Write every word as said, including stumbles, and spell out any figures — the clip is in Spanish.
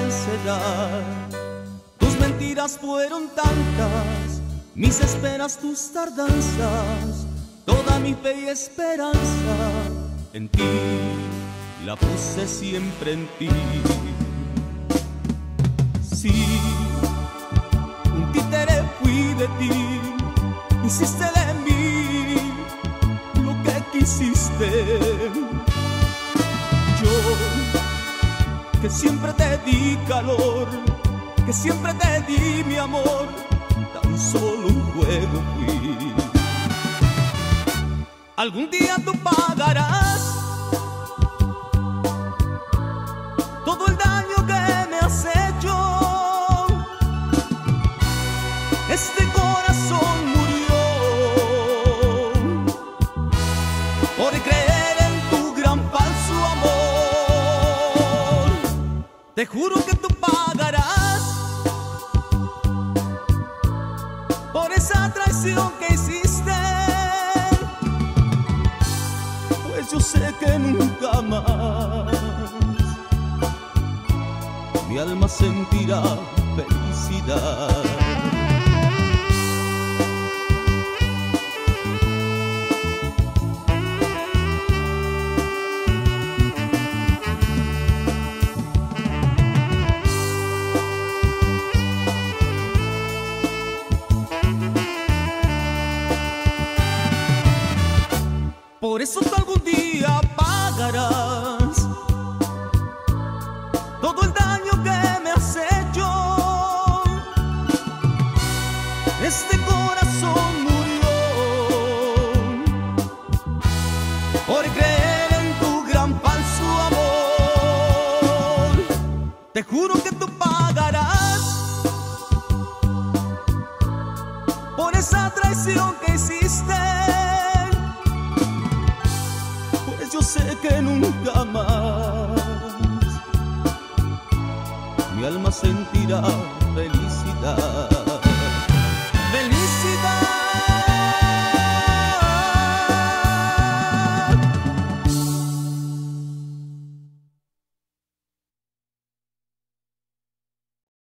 vencerá. Tus mentiras fueron tantas, mis esperas, tus tardanzas, toda mi fe y esperanza en ti, la puse siempre en ti. Sí, un títere fui de ti, hiciste de mí lo que quisiste. Yo, que siempre te di calor, que siempre te di mi amor, tan solo un juego fui. Algún día tú pagarás todo el daño que me has hecho. Este corazón murió por creer en tu gran falso amor. Te juro que tú pagarás por esa traición que hiciste, pues yo sé que nunca más mi alma sentirá felicidad. Por eso tú algún día pagarás todo el daño que me has hecho. Este corazón murió por creer en tu gran falso amor. Te juro que tú pagarás por esa traición que hiciste, yo sé que nunca más mi alma sentirá felicidad.